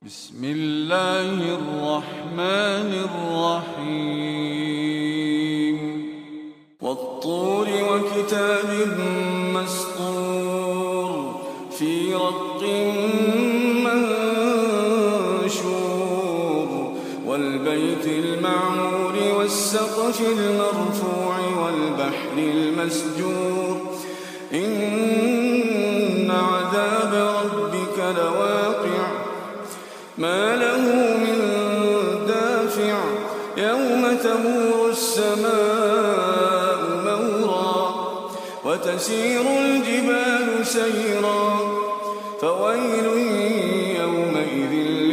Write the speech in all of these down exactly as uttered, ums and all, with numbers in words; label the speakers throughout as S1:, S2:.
S1: بسم الله الرحمن الرحيم والطور وكتاب مسطور في رق منشور والبيت المعمور والسقف المرفوع والبحر المسجور إن عذاب ربك لواقع ما له من دافع يوم تمور السماء مورا وتسير الجبال سيرا فويل يومئذ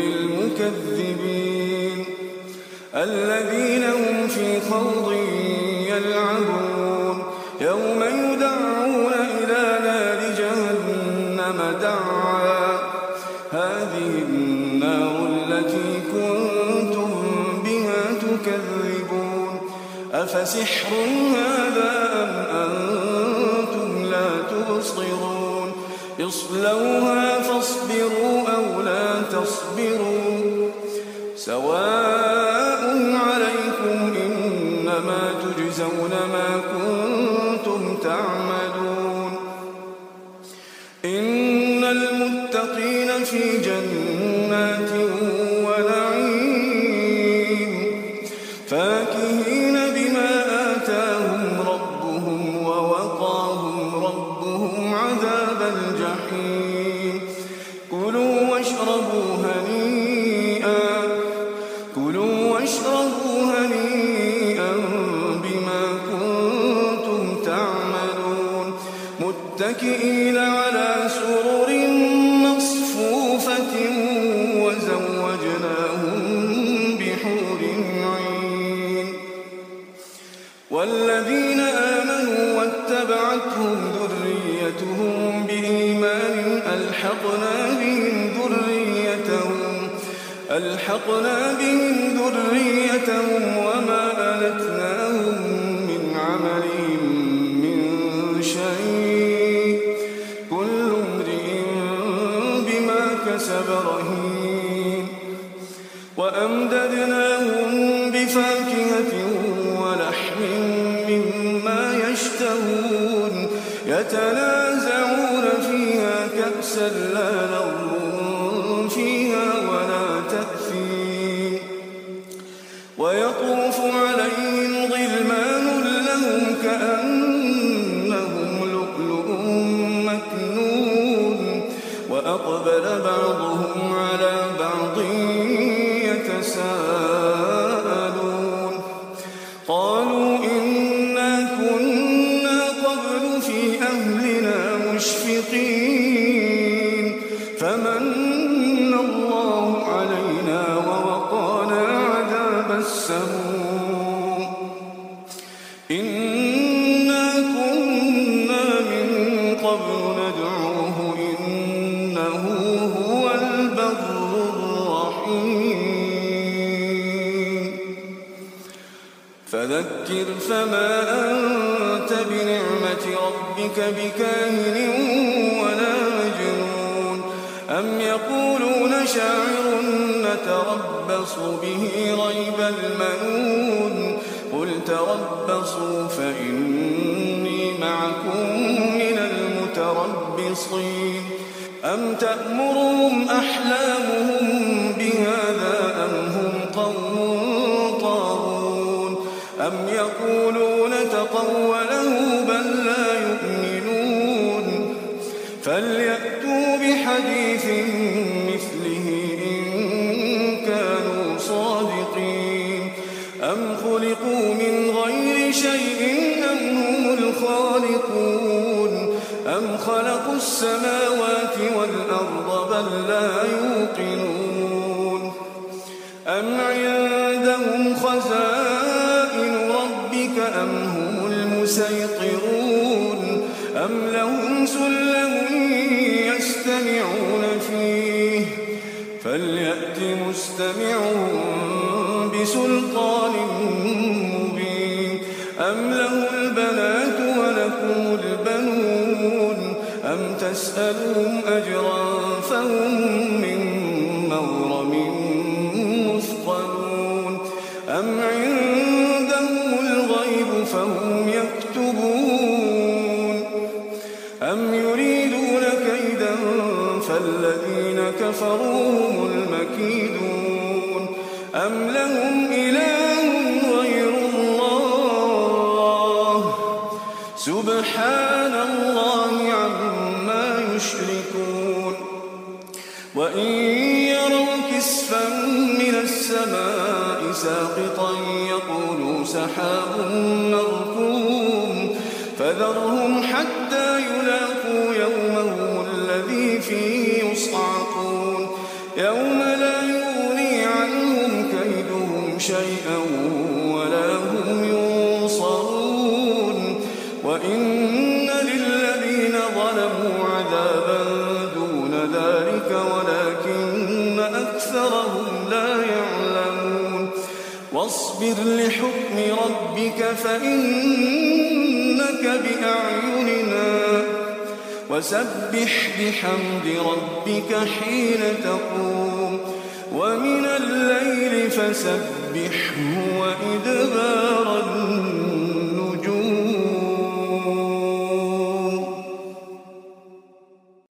S1: للمكذبين الذين هم في خوض يلعبون يوم يدعون إلى نار جهنم دعا هذه النار التي كنتم بها تكذبون أفسحر هذا أم أنتم لا تبصرون اصلوها فاصبروا أو لا تصبروا سواء عليكم إنما تجزون ما كنتم تعملون إن المتقين في جنات ونعيم فاكهين بما آتاهم ربهم ووقاهم ربهم عذاب الجحيم كلوا واشربوا هنيئا كلوا واشربوا هنيئا بما كنتم تعملون متكئين على سرر مصفوفة وزوجناهم بحور عين والذين آمنوا واتبعتهم ذريتهم بإيمان ألحقنا بهم ذريتهم ألحقنا بهم ذريتهم وما ألتناهم من عملهم من شيء كل امرئ بما كسب رهين وأمددناهم بفاكهة ولحم مما يشتهون يتنازعون فيها كأسا لا لغو فيها ولا تأثيم ويطوف عليهم غلمان لهم كأنهم لؤلؤ مكنون وأقبل بعضهم على بعض يتساءلون قالوا إنا كنا قبل في أهلنا مشفقين فمن الله علينا ووقانا عذاب السموم إنا كنا من قبل ندعوه إنه هو البر الرحيم فذكر فما أنت بنعمة ربك بكاهن ولا مجنون أم يقولون شاعر نتربص به ريب المنون قل تربصوا فإني معكم من المتربصين أم تأمرهم أحلامهم بهذا أم هم قوم طاغون أم يقولون تقوله بل لا يؤمنون فليأتوا بحديث مثله إن كانوا صادقين أم خلقوا من غير شيء أم هم الخالقون أم خلقوا السماوات والأرض بل لا يوقنون أم عندهم خزائن ربك أم هم المسيطرون أم لهم سلم يستمعون فيه فليأت مستمعهم بسلطان مبين أم له البنات ولكم البنون أم تسألهم أجرا فهم من مغرم أم عندهم الغيب فهم يكتبون أم يريدون كيدا فالذين كفروا هم المكيدون أم لهم إله غير الله سبحان الله عما يشركون وإن يروا كسفا من السماء ساقطا يقولوا سحاب مركوم فذرهم حتى يلاقوا يومهم الذي فيه يصعقون يوم لا يغني عنهم كيدهم شيئا ولا هم ينصرون وإن للذين ظلموا عذابا دون ذلك ولكن أكثرهم لا يعلمون واصبر لحكم ربك فإنك بأعيننا وسبح بحمد ربك حين تقوم ومن الليل فسبحه وإدبار